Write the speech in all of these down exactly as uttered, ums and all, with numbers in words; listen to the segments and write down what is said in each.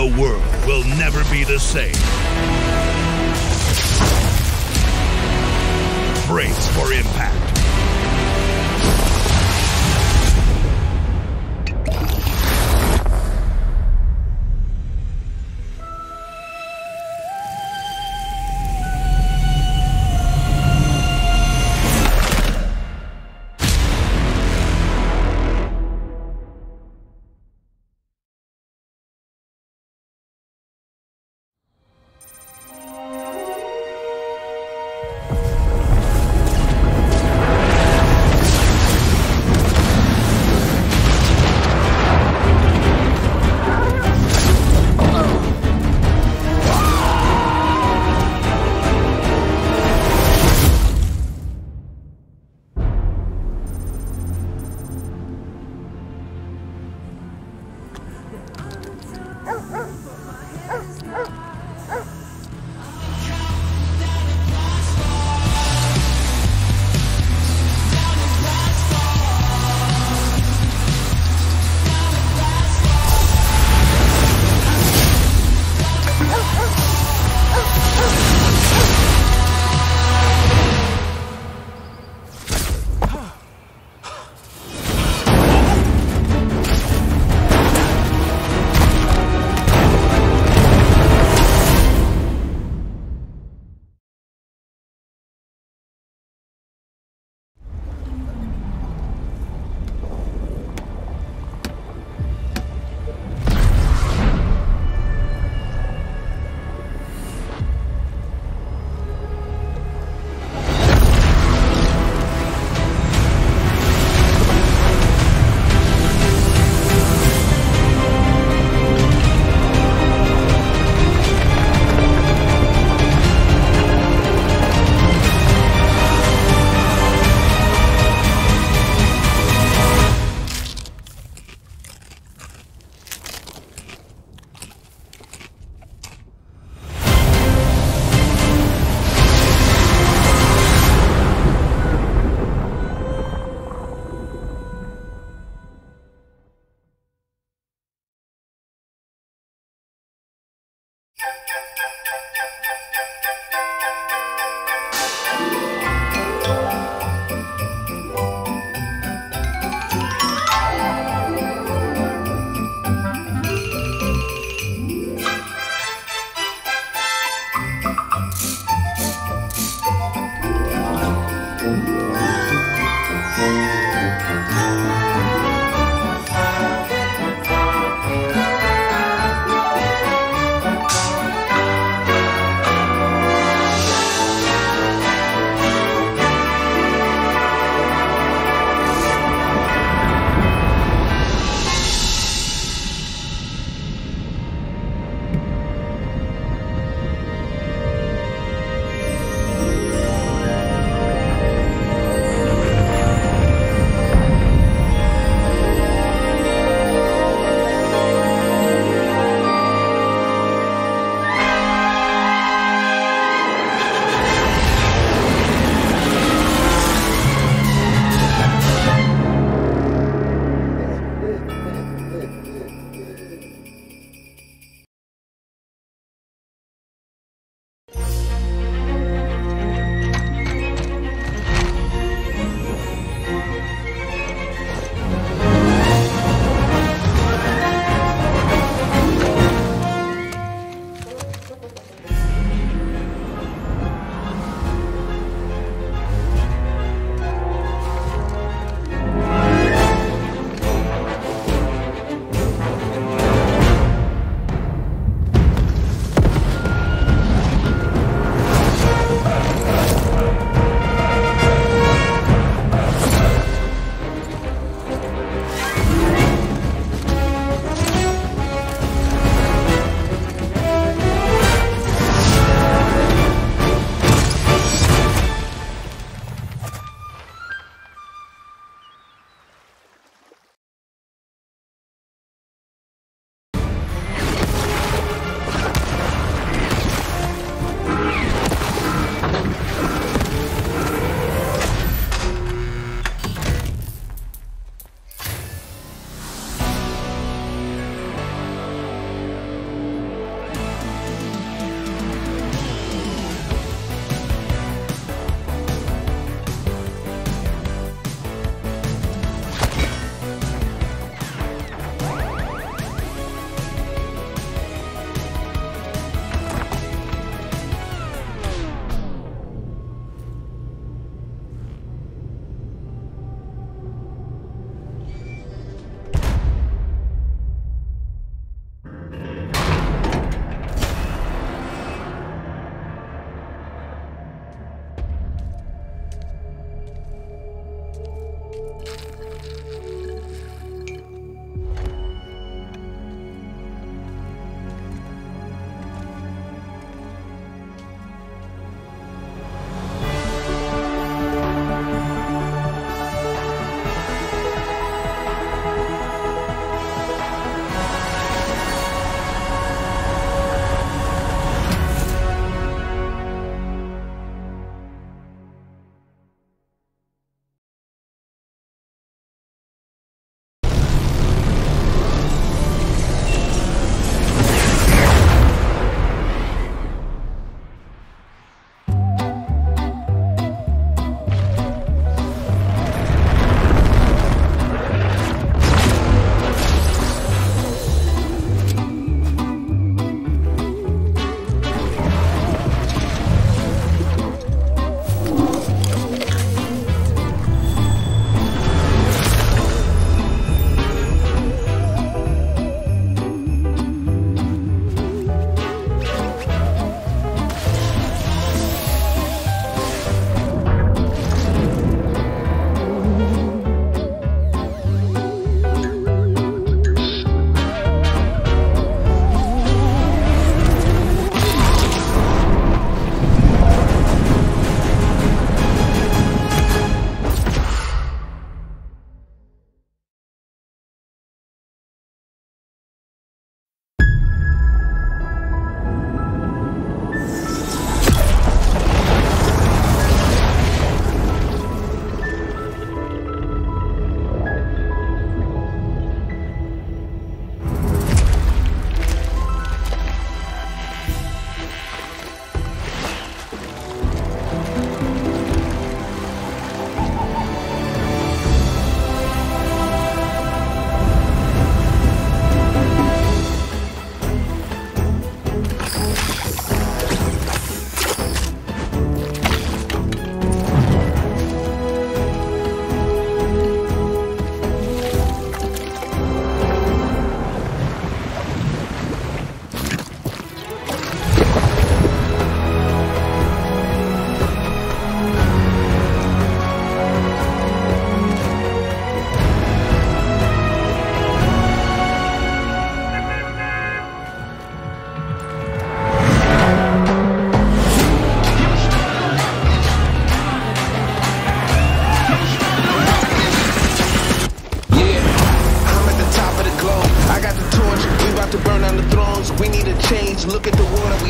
The world will never be the same. Brace for impact.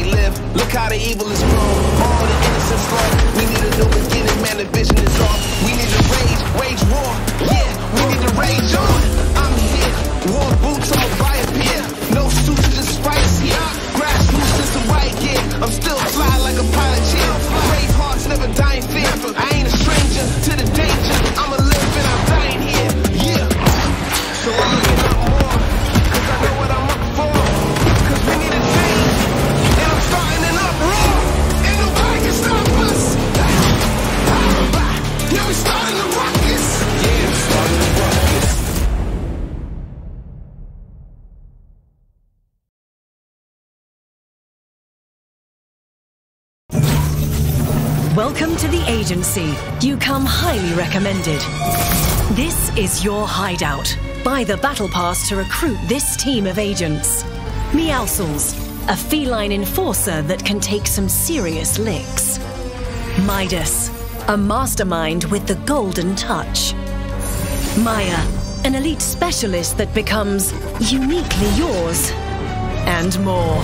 they live. Look how the evil is grown. All the innocence lost. We need a new beginning, man, the vision is off. We need to rage, wage war. Yeah, we need to rage on. I'm here. War boots, I'ma buy a pair. No suits, just spicy. Grassroots, just a white gear. I'm still fly like a pilot chair. Brave hearts never die in fear. I ain't a stranger to the danger. I'ma live and I'm dying here. Yeah. So I'm looking up more. Cause I know what I'm up for. Cause we need a change. And I'm starting an uproar. And nobody can stop us. Yeah, we starting the ruckus. Yeah, we starting the ruckus. Welcome to the agency. You come highly recommended. This is your hideout. Buy the battle pass to recruit this team of agents. Meowscles, a feline enforcer that can take some serious licks. Midas, a mastermind with the golden touch. Maya, an elite specialist that becomes uniquely yours. And more.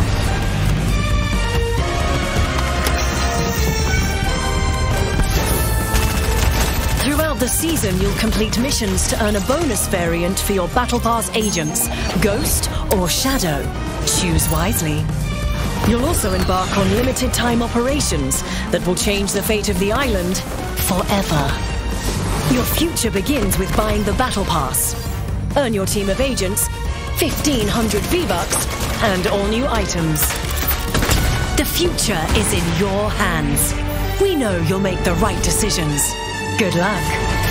Throughout the season, you'll complete missions to earn a bonus variant for your Battle Pass agents, Ghost or Shadow. Choose wisely. You'll also embark on limited-time operations that will change the fate of the island forever. Your future begins with buying the Battle Pass. Earn your team of agents, fifteen hundred V-Bucks, and all new items. The future is in your hands. We know you'll make the right decisions. Good luck.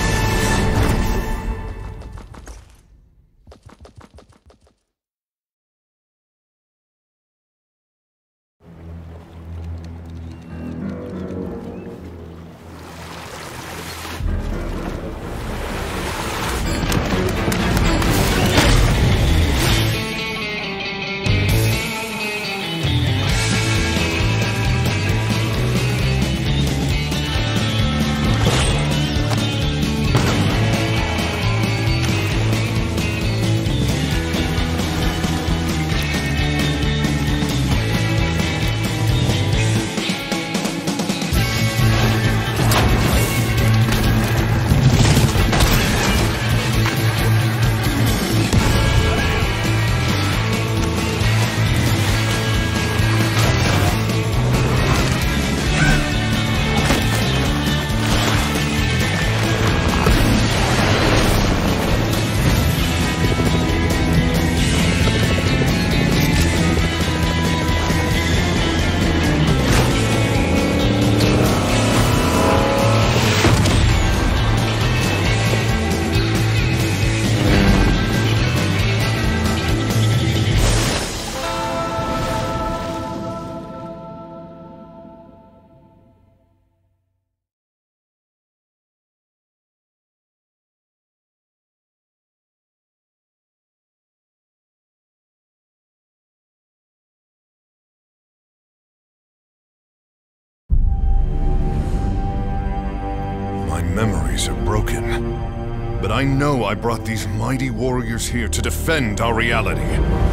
Memories are broken, but I know I brought these mighty warriors here to defend our reality.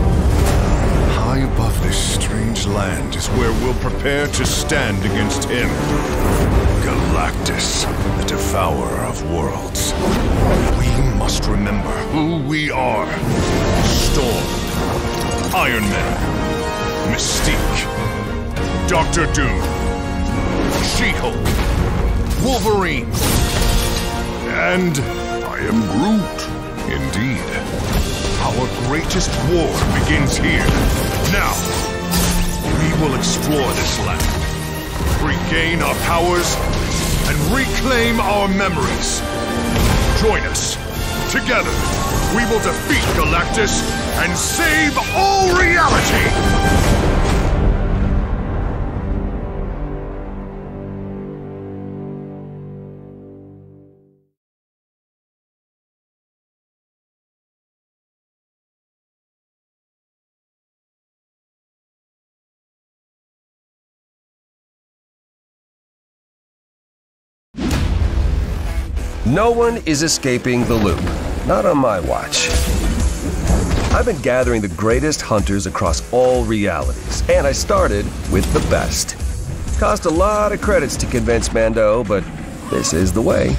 High above this strange land is where we'll prepare to stand against him. Galactus, the devourer of worlds. We must remember who we are. Storm, Iron Man, Mystique, Doctor Doom, She-Hulk, Wolverine, and I am Groot. Indeed. Our greatest war begins here. Now, we will explore this land, regain our powers, and reclaim our memories. Join us. Together, we will defeat Galactus and save all reality! No one is escaping the loop. Not on my watch. I've been gathering the greatest hunters across all realities, and I started with the best. Cost a lot of credits to convince Mando, but this is the way.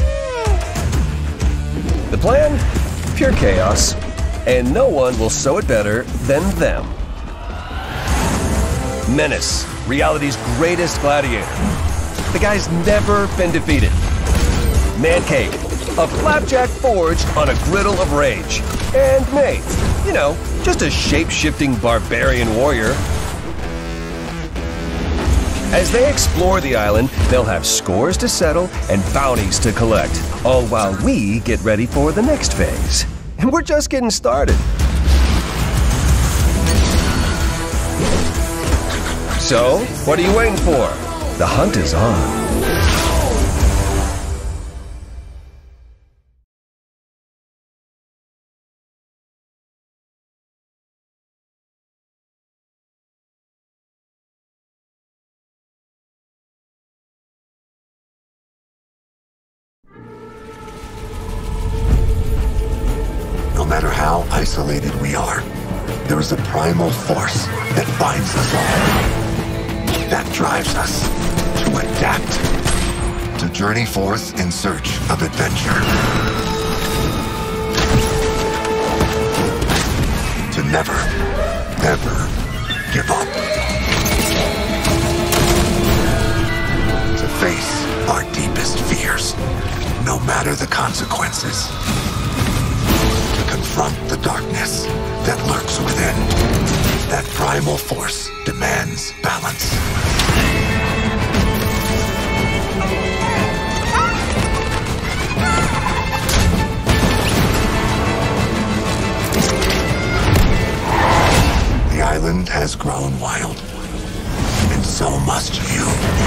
The plan? Pure chaos, and no one will sew it better than them. Menace, reality's greatest gladiator. The guy's never been defeated. Man Cave, a flapjack forged on a griddle of rage. And May, you know, just a shape-shifting barbarian warrior. As they explore the island, they'll have scores to settle and bounties to collect, all while we get ready for the next phase. And we're just getting started. So, what are you waiting for? The hunt is on. No matter how isolated we are, there is a primal force that binds us all, that drives us to adapt, to journey forth in search of adventure, to never, ever give up, to face our deepest fears, no matter the consequences. Confront the darkness that lurks within. That primal force demands balance. The island has grown wild, and so must you.